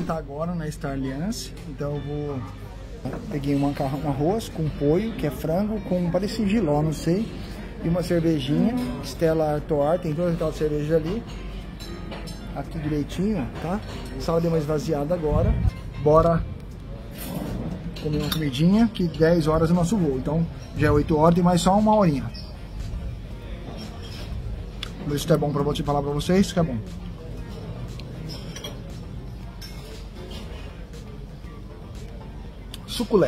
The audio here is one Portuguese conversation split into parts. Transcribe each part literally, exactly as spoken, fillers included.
jantar agora na Star Alliance, então eu vou... Peguei uma, um arroz com polho, que é frango, com parecido giló, não sei, e uma cervejinha, Stella Artois, tem duas tal de cerveja ali, aqui direitinho, tá? A sala deu uma esvaziada agora, bora comer uma comidinha, que dez horas é o nosso voo, então já é oito horas e mais só uma horinha. Vamos ver se isso é bom pra eu te falar pra vocês, que é bom. Suculé.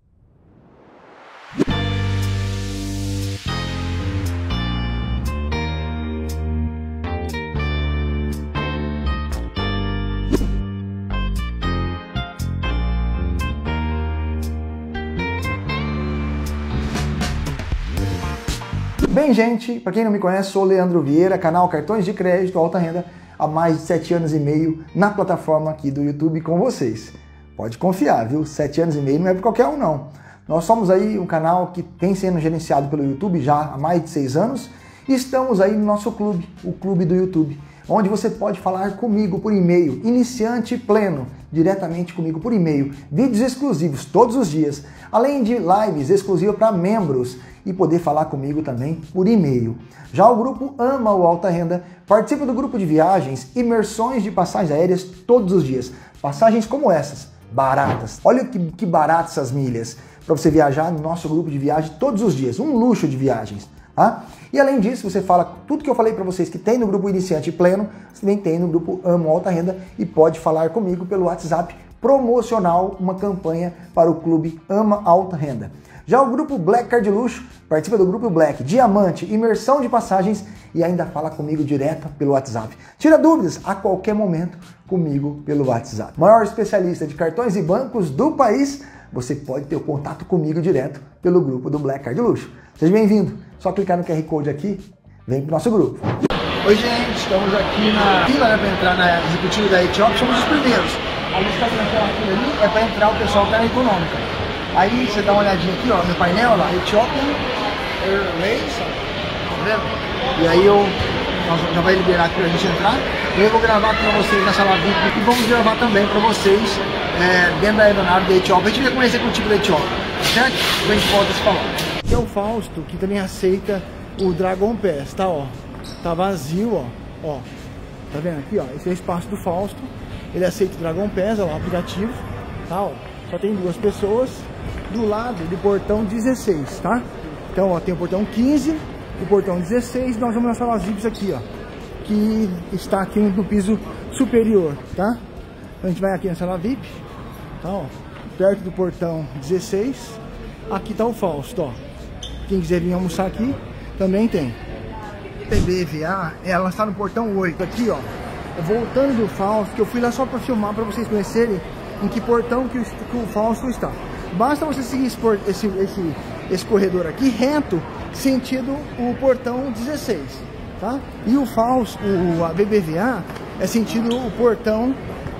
Bem, gente, para quem não me conhece, sou o Leandro Vieira, canal Cartões de Crédito Alta Renda, há mais de sete anos e meio na plataforma aqui do YouTube com vocês. Pode confiar, viu? Sete anos e meio não é para qualquer um, não. Nós somos aí um canal que tem sendo gerenciado pelo YouTube já há mais de seis anos e estamos aí no nosso clube, o Clube do YouTube, onde você pode falar comigo por e-mail, iniciante pleno, diretamente comigo por e-mail, vídeos exclusivos todos os dias, além de lives exclusivas para membros e poder falar comigo também por e-mail. Já o grupo Ama o Alta Renda participa do grupo de viagens, imersões de passagens aéreas todos os dias, passagens como essas, baratas. Olha que, que baratas essas milhas para você viajar no nosso grupo de viagem todos os dias, um luxo de viagens, tá? E além disso, você fala tudo que eu falei para vocês que tem no grupo Iniciante Pleno, você também tem no grupo Amo Alta Renda e pode falar comigo pelo WhatsApp promocional, uma campanha para o clube Ama Alta Renda. Já o grupo Black Card Luxo participa do grupo Black, Diamante, imersão de passagens e ainda fala comigo direto pelo WhatsApp. Tira dúvidas a qualquer momento comigo pelo WhatsApp. Maior especialista de cartões e bancos do país, você pode ter o contato comigo direto pelo grupo do Black Card Luxo. Seja bem-vindo. Só clicar no Q R Code aqui, vem pro nosso grupo. Oi, gente, estamos aqui na fila, né, para entrar na executiva da Etiópia, somos os primeiros. A gente está naquela fila ali, é para entrar o pessoal da econômica. Aí você dá uma olhadinha aqui, ó, no painel lá, Ethiopian Airways, tá vendo? E aí eu nós já vai liberar aqui pra gente entrar. Eu vou gravar aqui pra vocês na sala V I P e vamos gravar também pra vocês é, dentro da aeronave da Etiópia. A gente vê como é o executivo da Etiópia, certo? Depois a gente volta a se falar. Aqui é o Fausto, que também aceita o Dragon Pass, tá, ó. Tá vazio, ó. Ó. Tá vendo aqui, ó? Esse é o espaço do Fausto. Ele aceita o Dragon Pass, ó, o aplicativo, tá, ó. Só tem duas pessoas do lado do portão dezesseis, tá? Então, ó, tem o portão quinze, o portão dezesseis, nós vamos nas salas V I Ps aqui, ó, que está aqui no piso superior, tá? Então, a gente vai aqui na sala V I P, tá, ó, perto do portão dezesseis, aqui tá o Fausto, ó. Quem quiser vir almoçar aqui, também tem. B B V A, ela está no portão oito, aqui, ó, voltando do Fausto, que eu fui lá só para filmar, para vocês conhecerem em que portão que o, que o Fausto está. Basta você seguir esse, esse, esse, esse corredor aqui reto, sentido o portão dezesseis, tá? E o Fausto, o, a B B V A, é sentido o portão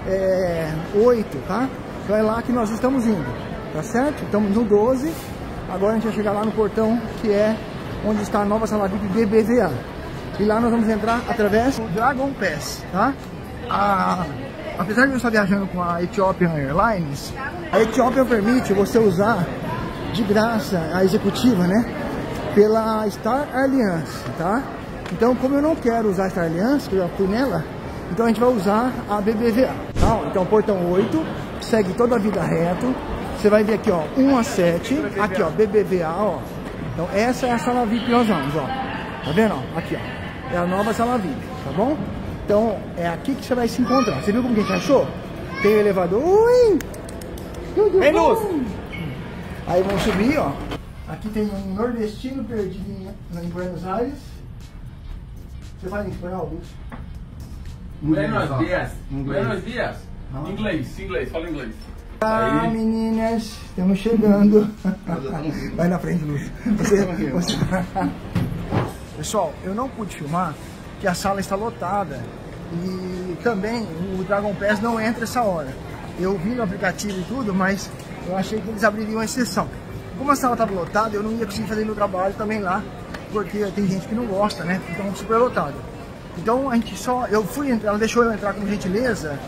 é, oito, tá? Então é lá que nós estamos indo, tá certo? Estamos no doze, agora a gente vai chegar lá no portão que é onde está a nova sala V I P B B V A. E lá nós vamos entrar através do Dragon Pass, tá? A... Apesar de eu estar viajando com a Ethiopian Airlines, a Ethiopian permite você usar de graça a executiva, né? Pela Star Alliance, tá? Então, como eu não quero usar a Star Alliance, que eu já fui nela, então a gente vai usar a B B V A, tá? Então, portão oito, segue toda a vida reto. Você vai ver aqui, ó, um a sete, aqui, ó, B B V A, ó. Então, essa é a sala V I P que nós vamos, ó. Tá vendo, ó? Aqui, ó. É a nova sala V I P, tá bom? Então, é aqui que você vai se encontrar. Você viu como que a gente achou? Tem o elevador. Ui! Tudo Ei, bom? Luz! Aí vamos subir, ó. Aqui tem um nordestino perdido em, em Buenos Aires. Você fala em espanhol, Luz? Buenos dias. Inglês. Buenos dias. Não. Inglês, inglês, fala inglês. Ah, Aí. meninas, estamos chegando. Vai na frente, Luz. Você, você... Pessoal, eu não pude filmar que a sala está lotada e também o Dragon Pass não entra essa hora. Eu vi no aplicativo e tudo, mas eu achei que eles abririam a exceção. Como a sala estava lotada, eu não ia conseguir fazer meu trabalho também lá, porque tem gente que não gosta, né? Então super lotado. Então a gente só, eu fui entrar, ela deixou eu entrar com gentileza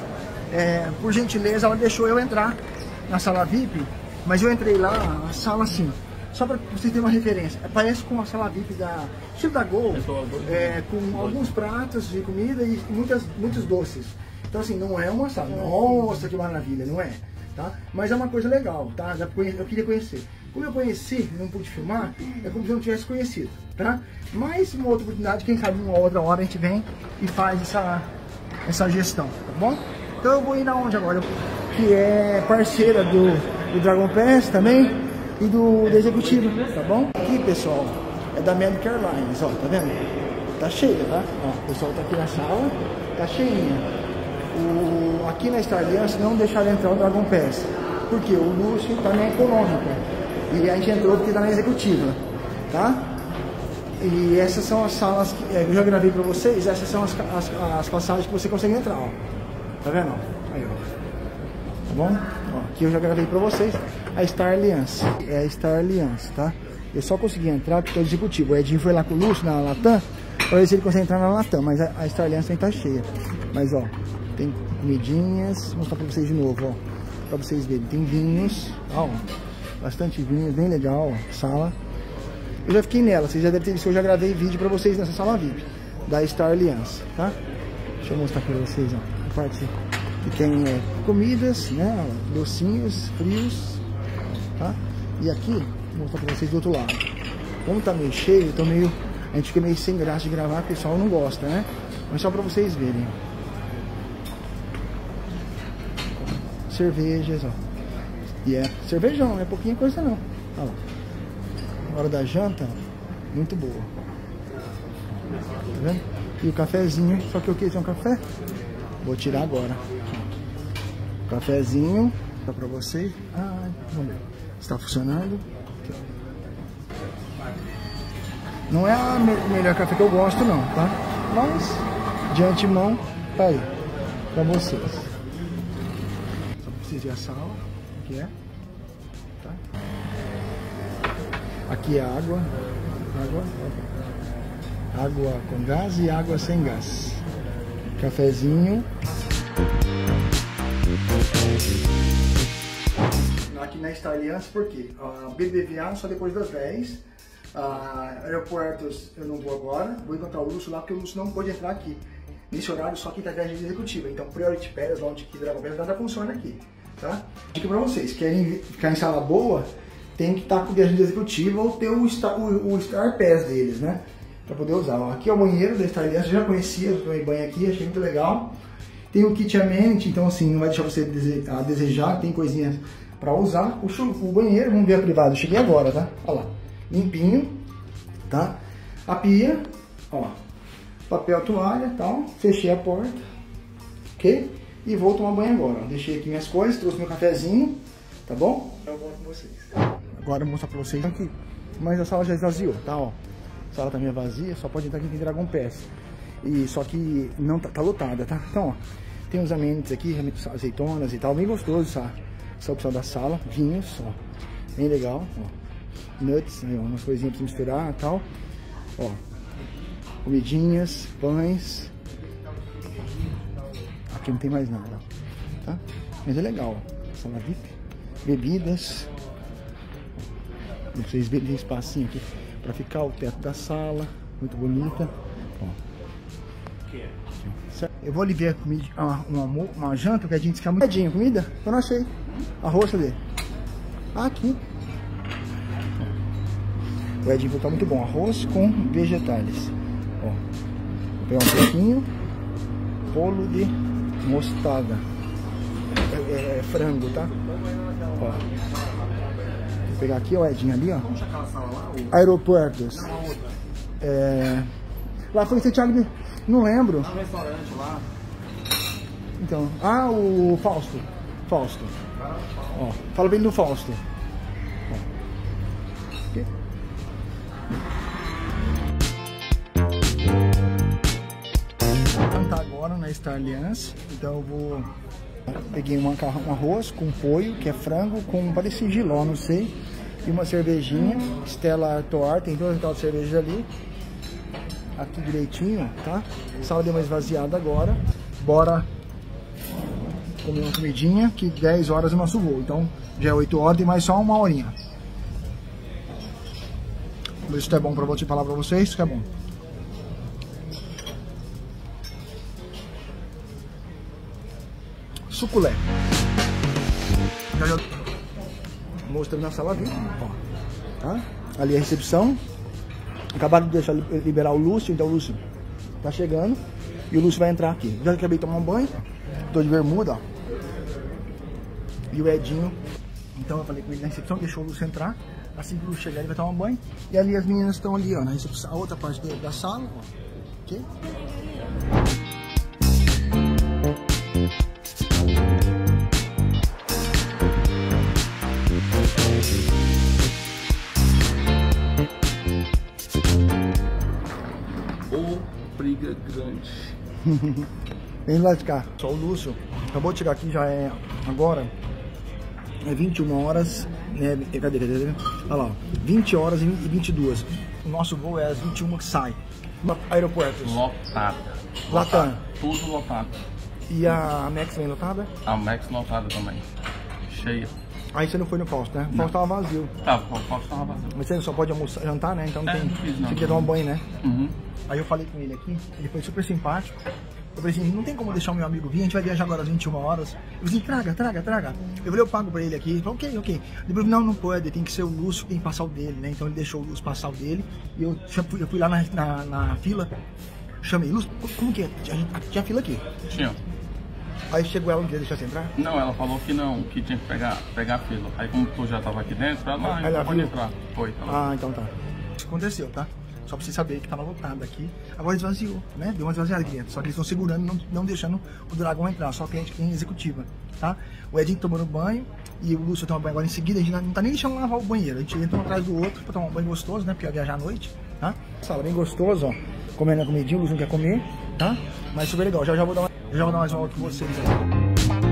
é, por gentileza, ela deixou eu entrar na sala V I P, mas eu entrei lá, a sala assim, só para vocês terem uma referência, parece com a sala V I P da tipo da Gol, é, com alguns pratos de comida e muitas, muitos doces. Então assim, não é uma sala, nossa, que maravilha, não é, tá? Mas é uma coisa legal, tá? Já conheci, eu queria conhecer. Como eu conheci, não pude filmar, é como se eu não tivesse conhecido, tá? Mas uma outra oportunidade, quem sabe uma outra hora a gente vem e faz essa, essa gestão, tá bom? Então eu vou ir na onde agora? Que é parceira do, do Dragon Pass também e do, do Executivo, tá bom? Aqui, pessoal, é da American Airlines, ó, tá vendo? Tá cheia, tá? Ó, o pessoal tá aqui na sala, tá cheinha. O, aqui na Star Alliance não deixaram entrar o Dragon Pass, porque o luxo tá na econômica. E a gente entrou porque tá na executiva, tá? E essas são as salas que eu já gravei pra vocês, essas são as, as, as passagens que você consegue entrar, ó. Tá vendo? Aí, ó. Tá bom? Ó, aqui eu já gravei pra vocês a Star Alliance. É a Star Alliance, tá? Eu só consegui entrar porque é o executivo. O Edinho foi lá com o Lúcio na Latam pra ver se ele consegue entrar na Latam, mas a, a Star Alliance tem que tá cheia. Mas, ó, tem comidinhas, vou mostrar pra vocês de novo, ó. Pra vocês verem, tem vinhos, ó. Bastante vinho, bem legal, sala. Eu já fiquei nela, vocês já devem ter visto, eu já gravei vídeo pra vocês nessa sala V I P da Star Alliance, tá? Deixa eu mostrar pra vocês, ó, a parte que tem é, comidas, né, ó, docinhos, frios, tá? E aqui, vou mostrar pra vocês do outro lado. Como tá meio cheio, eu tô meio, a gente fica meio sem graça de gravar, porque o pessoal não gosta, né? Mas só pra vocês verem, ó. Cervejas, ó. E é cervejão, não é pouquinha coisa não. Olha lá. Na hora da janta, muito boa. Tá vendo? E o cafezinho, só que eu quis um café. Vou tirar agora. Cafezinho, tá pra vocês. Ah, vamos ver. Está funcionando. Não é o me melhor café que eu gosto não, tá? Mas, de antemão, tá aí. Pra vocês. Só preciso ver a sala. Aqui é, tá? Aqui é água, água, água com gás e água sem gás. Cafezinho. Aqui na Star Alliance, por quê? A B B V A só depois das dez. A aeroportos eu não vou agora, vou encontrar o Lúcio lá, porque o Lúcio não pode entrar aqui. Nesse horário só quem tá viagem executiva. Então, Priority Pass, onde que Dragon Pass nada funciona aqui. Tá? Dica pra vocês, querem ficar em sala boa, tem que estar com o viajante executivo ou ter o Star, o, o Star Pass deles, né? Pra poder usar. Ó, aqui é o banheiro da Star Alliance, eu já conhecia, eu tomei banho aqui, achei muito legal. Tem o kit amenity, então assim, não vai deixar você a desejar, tem coisinhas pra usar. O, o banheiro, vamos ver a privada, eu cheguei agora, tá? Olha lá, limpinho, tá? A pia, ó, papel, toalha e tal, fechei a porta, ok? E vou tomar banho agora. Deixei aqui minhas coisas, trouxe meu cafezinho, tá bom? Eu volto com vocês. Agora eu vou mostrar pra vocês aqui. Mas a sala já esvaziou, tá? Ó, a sala tá meio vazia, só pode entrar quem tem Dragon Pass. E só que não tá, tá lotada, tá? Então, ó, tem uns amenities aqui, azeitonas e tal, bem gostoso essa, essa opção da sala. Vinhos, ó, bem legal, ó. Nuts, né, ó, umas coisinhas pra misturar e tal. Ó, comidinhas, pães. Aqui não tem mais nada, tá? Mas é legal, sala V I P, bebidas. Vocês verem, tem espacinho aqui pra ficar, o teto da sala, muito bonita. Ó. Eu vou ali ver comida, uma, uma, uma janta, que a gente quer muito. Edinho, comida? Eu não achei. Arroz, cadê? Ah, aqui. O Edinho tá muito bom, arroz com vegetais. Ó. Vou pegar um pouquinho, bolo de mostarda, é, é, é frango, tá? Ó. Vou pegar aqui, ó, Edinho ali, ó. Aeroportos. É... Lá foi esse Thiago, não lembro. Lá no restaurante lá. Então, ah, o Fausto. Fausto. Ó, fala bem do Fausto. Ó. Tá agora na Star Alliance, então eu vou peguei uma, um arroz com polho, que é frango com parece giló, não sei, e uma cervejinha Stella Artois, tem duas tal de cervejas ali aqui direitinho, tá? A sala deu uma esvaziada agora, bora comer uma comidinha, que dez horas é o nosso voo. Então já é oito horas, tem mais só uma horinha. Vamos ver se isso é bom pra você falar pra vocês, que é bom. Suculé. Já já... Mostrando na sala VIP, ó. Tá? Ali é a recepção. Acabaram de deixar liberar o Lúcio, então o Lúcio tá chegando. E o Lúcio vai entrar aqui. Já acabei de tomar um banho. Tô de bermuda, ó. E o Edinho. Então eu falei com ele na recepção, deixou o Lúcio entrar. Assim que o Lúcio chegar, ele vai tomar um banho. E ali as meninas estão ali, ó, na recepção, a outra parte da sala, ó. Ok? Briga grande. Vem lá de cá. Só o Lúcio acabou de chegar aqui, já é agora. É vinte e uma horas. Né? Cadê, cadê, cadê? Olha lá, ó, vinte horas e vinte e duas. O nosso voo é às vinte e uma que sai. Aeroportos. Lotado. Latam. Tudo lotado. E a Max vem lotada? A Max lotada também. Cheia. Aí você não foi no Fausto, né? O Fausto tava vazio. Tá, o Fausto tava vazio. Mas você só pode almoçar, jantar, né? Então não É, tem. não fiz, não. Você quer tomar um banho, né? Uhum. Aí eu falei com ele aqui, ele foi super simpático. Eu falei assim, não tem como deixar o meu amigo vir, a gente vai viajar agora às vinte e uma horas. Eu falei assim, traga, traga, traga. Eu falei, eu pago pra ele aqui. Ele falou, ok, ok. Depois, não, não pode, tem que ser o Lúcio que tem que passar o dele, né? Então ele deixou o Lúcio passar o dele. E eu fui, eu fui lá na, na, na fila, chamei, Lúcio, como que é? Tinha, tinha fila aqui. Tinha. Aí chegou ela, não queria deixar você entrar? Não, ela falou que não, que tinha que pegar, pegar a fila. Aí como tu já tava aqui dentro, ela, ah, Ela então pode viu? entrar. Foi, ela. Ah, então tá. Isso aconteceu, tá? Só pra você saber que tava lotado aqui. Agora esvaziou, né? Deu uma esvaziada aqui dentro. Só que eles estão segurando, não, não deixando o Dragão entrar. Só cliente que tem executiva, tá? O Edinho tomando banho e o Lúcio toma banho agora em seguida. A gente não tá nem deixando lavar o banheiro. A gente entra um atrás do outro pra tomar um banho gostoso, né? Porque ia viajar à noite, tá? Sala bem gostosa, ó. Comendo a comidinha, o Lúcio não quer comer, tá? Mas super legal. Já já vou dar, uma, já vou dar mais uma volta com vocês aí.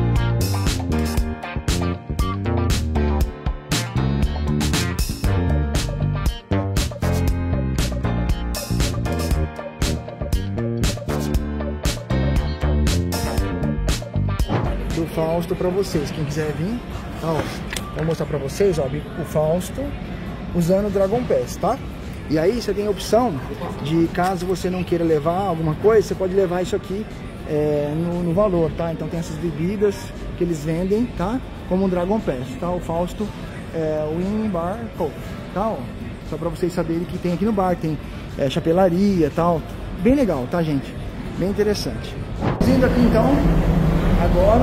Do Fausto pra vocês, quem quiser vir, tá, ó, vou mostrar pra vocês, ó, o Fausto usando o Dragon Pass, tá? E aí você tem a opção de, caso você não queira levar alguma coisa, você pode levar isso aqui é, no, no valor, tá? Então tem essas bebidas que eles vendem, tá? Como um Dragon Pass, tá? O Fausto é o Win Bar Coke, tá? Ó, só pra vocês saberem que tem aqui no bar, tem é, chapelaria e tal, bem legal, tá, gente? Bem interessante. Indo aqui então, agora,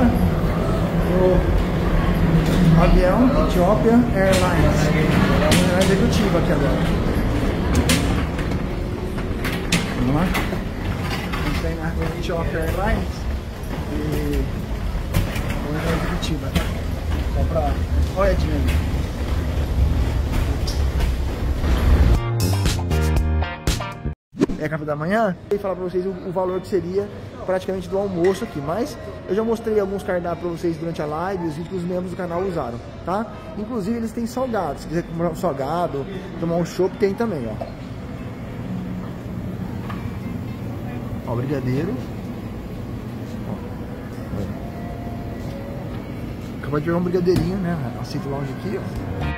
no avião Ethiopian Airlines, é a executiva aqui agora. Vamos lá? A gente tem na Ethiopian Airlines e vamos na executiva. Só pra... Olha, Edinho. É café da manhã, e falar pra vocês o, o valor que seria praticamente do almoço aqui, mas eu já mostrei alguns cardápios pra vocês durante a live, os vídeos que os membros do canal usaram, tá? Inclusive eles têm salgado, se quiser comprar um salgado, tomar um chopp, tem também, ó. Ó, brigadeiro. Ó. Acabou de pegar um brigadeirinho, né? Aceito lounge aqui, ó.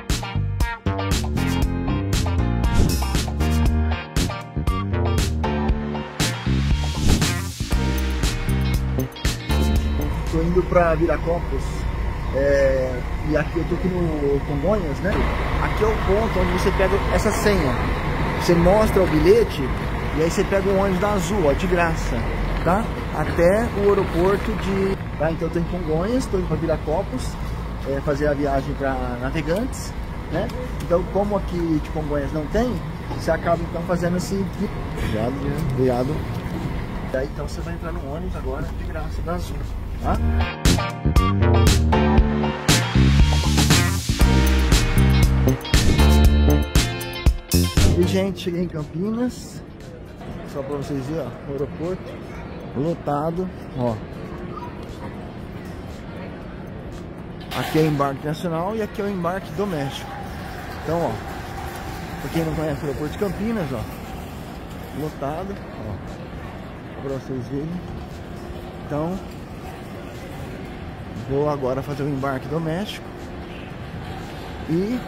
Tô indo pra Viracopos, é, e aqui eu tô aqui no Congonhas, né? Aqui é o ponto onde você pega essa senha. Você mostra o bilhete e aí você pega o ônibus da Azul, ó, de graça, tá? Até o aeroporto de... Tá? Então eu tô em Congonhas, tô indo pra Viracopos, é, fazer a viagem pra Navegantes, né? Então como aqui de Congonhas não tem, você acaba então fazendo esse... Obrigado, né? Obrigado. E aí então você vai entrar no ônibus agora de graça da Azul. Tá? E gente, cheguei em Campinas. Só pra vocês verem, ó, o aeroporto lotado, ó. Aqui é o embarque nacional e aqui é o embarque doméstico. Então, ó, pra quem não conhece o aeroporto de Campinas, ó, lotado, ó, pra vocês verem. Então, Vou agora fazer o embarque doméstico. E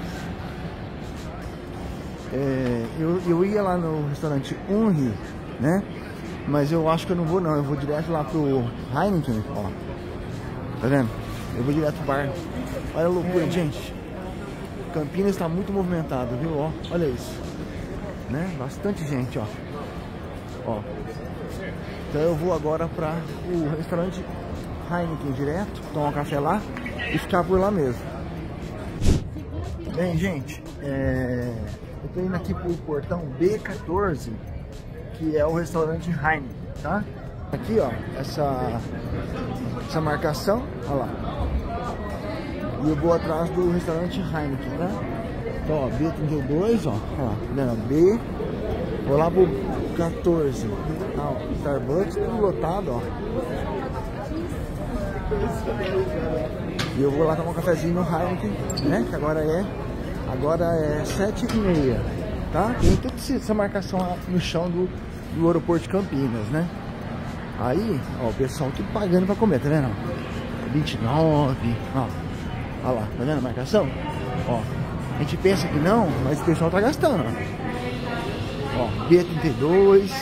é, eu, eu ia lá no restaurante Unri, né? Mas eu acho que eu não vou não, eu vou direto lá pro Heineken, ó. Tá vendo? Eu vou direto pro bar. Olha a loucura, gente. Campinas está muito movimentado, viu? Ó, olha isso. Né? Bastante gente, ó. Ó. Então eu vou agora para o restaurante Heineken direto, tomar um café lá e ficar por lá mesmo. Bem, gente, é... eu tô indo aqui pro portão B quatorze, que é o restaurante Heineken, tá? Aqui, ó, essa, essa marcação, ó lá. E eu vou atrás do restaurante Heineken, tá? Então, ó, B trinta e dois, ó, ó lá, tá B, vou lá pro quatorze, tá, ó, Starbucks, tudo lotado, ó. E eu vou lá tomar um cafezinho no Heineken, né, que agora é, agora é sete e meia, tá? Tem toda essa marcação no chão do, do aeroporto de Campinas, né? Aí, ó, o pessoal tudo pagando pra comer, tá vendo? vinte e nove, ó. Olha lá, tá vendo a marcação? Ó, a gente pensa que não, mas o pessoal tá gastando, ó. Ó, B trinta e dois.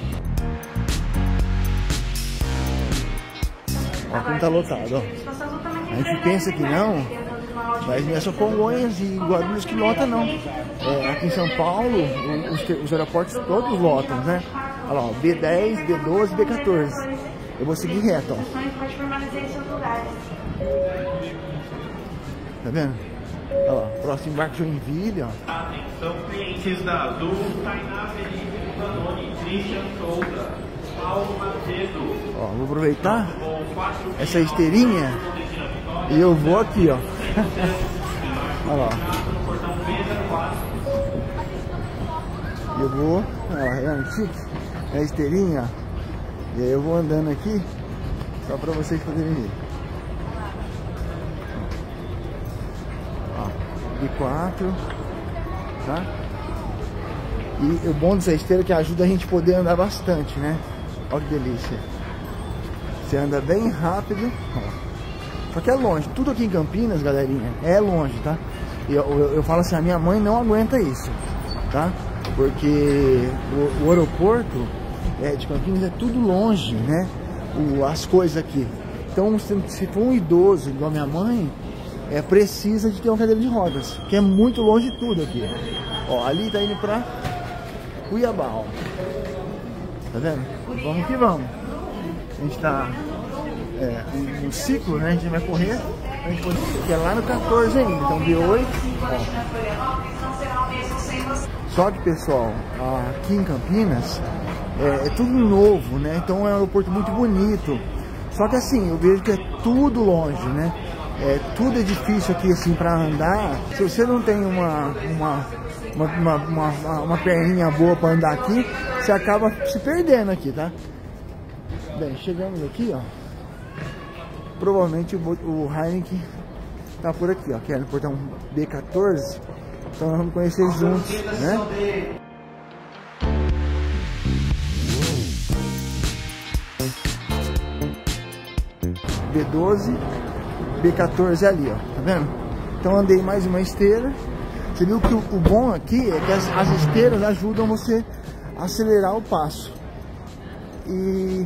Ó, como tá lotado, ó. A gente pensa que não, mas não é só Congonhas e Guarulhos que lota, não. É, aqui em São Paulo, os, os aeroportos todos lotam, né? Olha lá, ó, B dez, B doze, B quatorze. Eu vou seguir reto, ó. Tá vendo? Olha lá, próximo embarque Joinville, ó. Atenção, clientes da Azul, Tainá Felipe Zanoni, Christian Souza, Paulo Macedo. Ó, vou aproveitar essa esteirinha e eu vou aqui, ó. Olha lá. Eu vou, ó, é antigo, é a esteirinha, ó. E aí eu vou andando aqui só pra vocês poderem ver. B quatro, tá? E o bom dessa esteira é que ajuda a gente a poder andar bastante, né? Olha que delícia. Você anda bem rápido, ó. Só que é longe, tudo aqui em Campinas, galerinha, é longe, tá? E eu, eu, eu falo assim, a minha mãe não aguenta isso, tá? Porque o, o aeroporto é, de Campinas é tudo longe, né? O, as coisas aqui. Então, se, se for um idoso igual a minha mãe, é, precisa de ter uma cadeira de rodas, que é muito longe de tudo aqui. Ó, ali tá indo pra Cuiabá, ó. Tá vendo? Vamos que vamos. A gente tá é, no ciclo, né? A gente vai correr. A gente pode, que é lá no quatorze ainda. Então B oito, ó. Só que, pessoal, aqui em Campinas é, é tudo novo, né? Então é um aeroporto muito bonito. Só que assim, eu vejo que é tudo longe, né? É, tudo é difícil aqui assim para andar. Se você não tem uma uma, uma, uma, uma, uma perninha boa para andar aqui, você acaba se perdendo aqui, tá? Bem, chegamos aqui, ó. Provavelmente o, o Heineken tá por aqui, ó, que é no portão B quatorze. Então nós vamos conhecer juntos, né? B doze, B quatorze ali, ó, tá vendo? Então andei mais uma esteira. Você viu que o, o bom aqui é que as, as esteiras ajudam você a acelerar o passo. E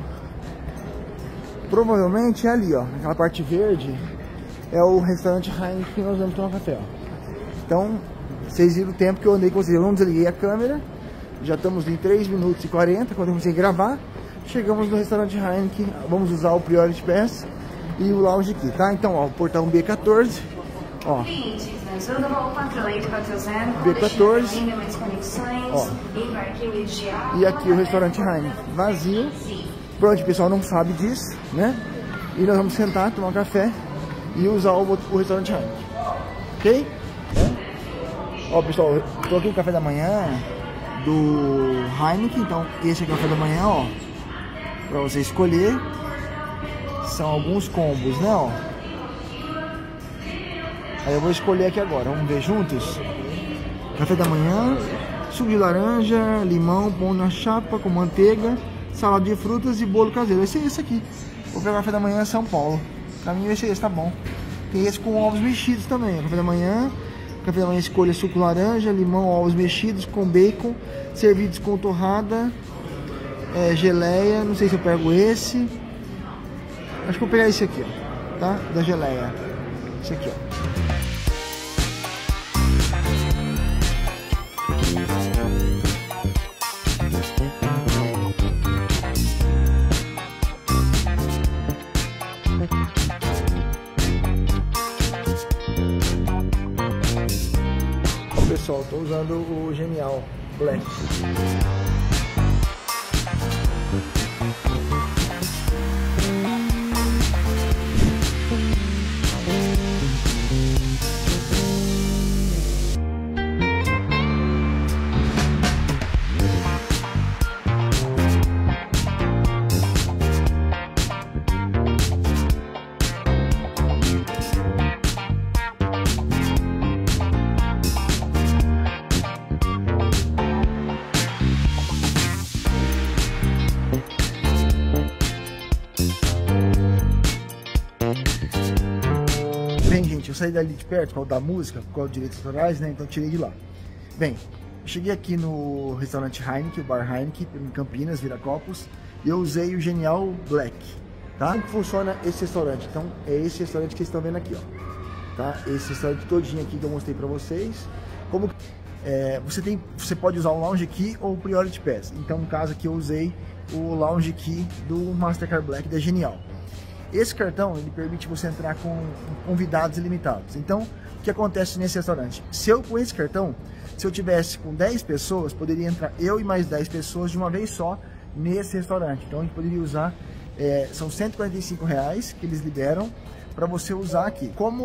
provavelmente é ali, ó, naquela parte verde, é o restaurante Heineken que nós vamos tomar café, ó. Então, vocês viram o tempo que eu andei com vocês. Eu não desliguei a câmera. Já estamos em três minutos e quarenta, quando eu comecei a gravar. Chegamos no restaurante Heineken. Vamos usar o Priority Pass e o lounge aqui, tá? Então, ó, o portão B quatorze, ó, B quatorze, ó, e aqui o restaurante Heineken vazio. Pronto, o pessoal não sabe disso, né? E nós vamos sentar, tomar um café e usar o, o restaurante Heineken, ok? É. Ó, pessoal, eu tô aqui no café da manhã do Heineken. Então esse é o café da manhã, ó, pra você escolher. São alguns combos, né, ó. Aí eu vou escolher aqui agora, vamos ver juntos. Café da manhã, suco de laranja, limão, pão na chapa com manteiga, salada de frutas e bolo caseiro. Esse é esse aqui. Vou pegar o café da manhã em São Paulo. Pra mim esse, esse tá bom. Tem esse com ovos mexidos também. Café da manhã. Café da manhã escolha suco laranja, limão, ovos mexidos com bacon, servidos com torrada, é, geleia. Não sei se eu pego esse. Acho que eu vou pegar esse aqui, ó, tá? Da geleia. Esse aqui, ó. Pessoal, estou usando o Genial Black. Bem, gente, eu saí dali de perto por causa da música, por causa dos direitos autorais, né? Então eu tirei de lá. Bem, eu cheguei aqui no restaurante Heineken, o bar Heineken, em Campinas, Viracopos, e eu usei o Genial Black, tá? Como que funciona esse restaurante? Então, é esse restaurante que vocês estão vendo aqui, ó. Tá? Esse restaurante todinho aqui que eu mostrei pra vocês. Como é, você tem, você pode usar o Lounge Key ou o Priority Pass. Então, no caso aqui, eu usei o Lounge Key do Mastercard Black da Genial. Esse cartão, ele permite você entrar com convidados ilimitados. Então, o que acontece nesse restaurante? Se eu, com esse cartão, se eu tivesse com dez pessoas, poderia entrar eu e mais dez pessoas de uma vez só nesse restaurante. Então, a gente poderia usar, é, são cento e quarenta e cinco reais que eles liberam para você usar aqui. Como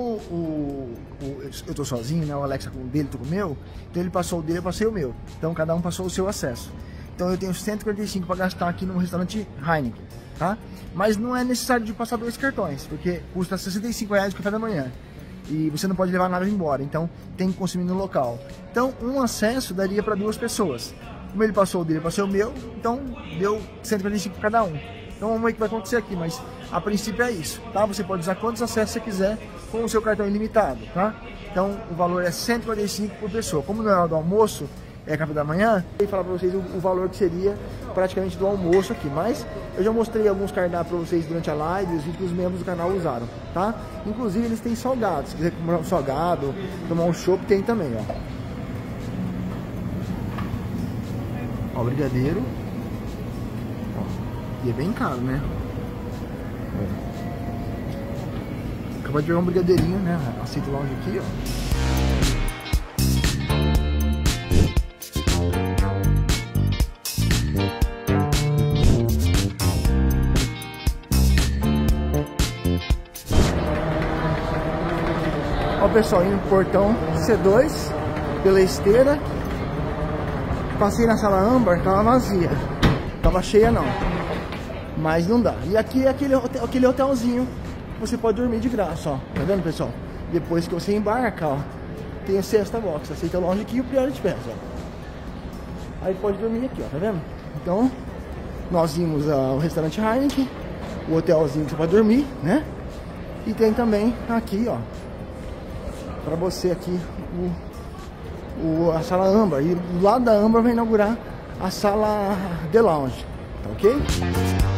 o, o, eu tô sozinho, né? O Alexa com o dele, tô com o meu, então ele passou o dele, eu passei o meu. Então, cada um passou o seu acesso. Então, eu tenho cento e quarenta e cinco para gastar aqui no restaurante Heineken. Tá? Mas não é necessário de passar dois cartões, porque custa sessenta e cinco reais o café da manhã e você não pode levar nada embora, então tem que consumir no local. Então um acesso daria para duas pessoas. Como ele passou o dele, eu passei o meu, então deu cento e quarenta e cinco para cada um. Então vamos ver o que vai acontecer aqui, mas a princípio é isso, tá? Você pode usar quantos acessos você quiser com o seu cartão ilimitado, tá? Então o valor é cento e quarenta e cinco por pessoa. Como não é hora do almoço, é café da manhã, eu vou falar para vocês o, o valor que seria praticamente do almoço aqui, mas eu já mostrei alguns cardápios para vocês durante a live e os vídeos que os membros do canal usaram, tá? Inclusive eles têm salgados, se quiser comprar um salgado, tomar um chopp, tem também, ó. Ó, brigadeiro. Ó, e é bem caro, né? Acabou de pegar um brigadeirinho, né? Aceita o lounge aqui, ó. Ó, pessoal, indo pro portão C dois, pela esteira. Passei na sala âmbar, tava vazia. Tava cheia não. Mas não dá. E aqui é aquele, hotel, aquele hotelzinho que você pode dormir de graça, ó. Tá vendo, pessoal? Depois que você embarca, ó, tem a sexta box. Aceita longe aqui e o Priority Pass, ó. Aí pode dormir aqui, ó, tá vendo? Então, nós vimos uh, o restaurante Heineken, o hotelzinho que você pode dormir, né? E tem também aqui, ó, para você aqui o, o, a sala âmbar. E do lado da âmbar vai inaugurar a sala The Lounge, tá ok?